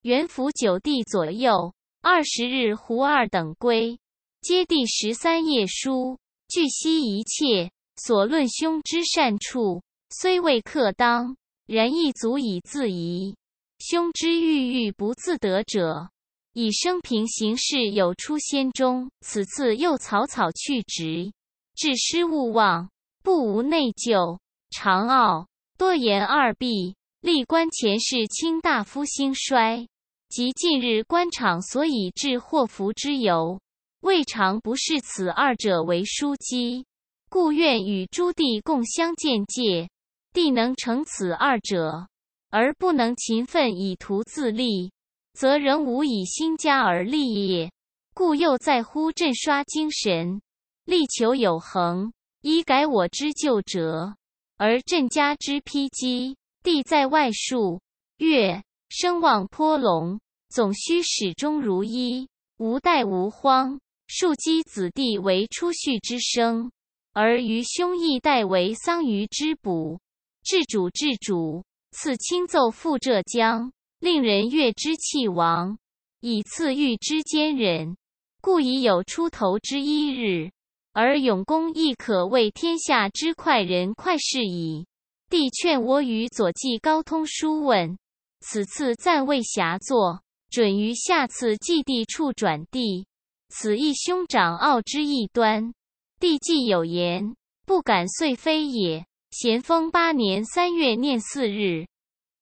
元符9帝左右，20日胡二等归，皆第13页书，据悉一切所论兄之善处，虽未克当，然亦足以自疑。兄之郁郁不自得者，以生平行事有出先中，此次又草草去职，致失勿忘，不无内疚，常傲多言二弊，历官前世卿大夫兴衰，及近日官场所以致祸福之由，未尝不视此二者为枢机，故愿与诸帝共相鉴戒。帝能成此二者，而不能勤奋以图自立，则仍无以兴家而立也。故又在乎振刷精神，力求有恒，以改我之旧辙，而振家之披机。帝在外数月，声望颇隆，总须始终如一，无怠无荒。庶几子弟为出序之声，而余兄亦代为桑榆之补。至主，赐亲奏赴浙江，令人悦之弃王，以赐御之坚忍，故已有出头之一日。而永公亦可谓天下之快人快事矣。帝劝我与左记高通书问，此次暂未暇作，准于下次祭地处转递。此亦兄长傲之异端。帝既有言，不敢遂非也。咸丰8年3月念4日，